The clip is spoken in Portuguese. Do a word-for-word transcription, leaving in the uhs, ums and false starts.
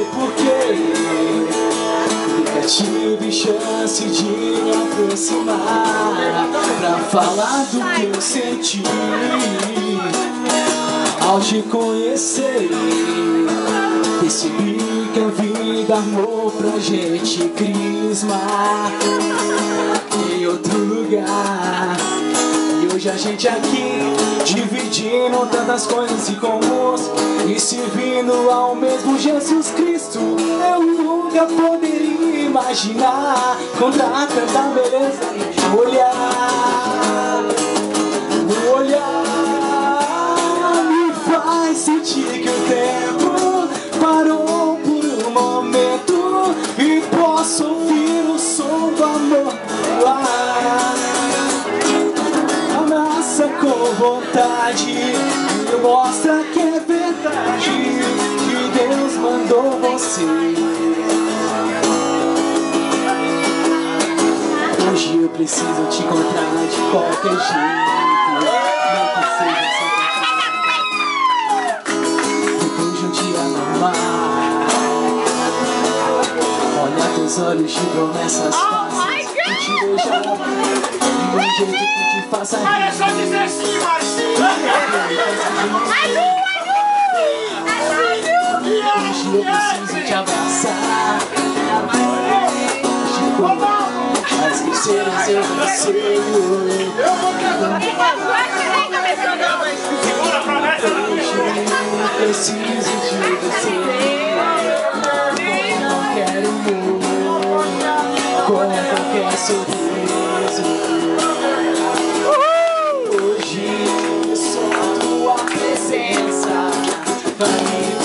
porquê. Nunca tive chance de me aproximar pra falar do que eu senti ao te conhecer. Percebi que a vida armou pra gente crisma em outro lugar. E hoje a gente aqui, dividindo tantas coisas em comuns e servindo ao mesmo Jesus Cristo. Eu nunca poderia imaginar contra tanta beleza de olhar. O olhar me faz sentir que o tempo parou por um momento e posso ouvir o som do amor no ar. Abraça com vontade e mostra que é verdade, que Deus mandou você. Hoje eu preciso te encontrar de qualquer jeito, não que seja só depois de um dia normal. Olha teus olhos de promessas fáceis e te beijar de um jeito que te faça rir. Mas é só dizer sim, Marcinho. Hoje eu preciso te abraçar, te cuidar, mas que seja seu conselho. Eu vou quebrar. Segura pra meta. Hoje eu preciso de você. Não quero amor com qualquer sorriso. Hoje só tua presença vai me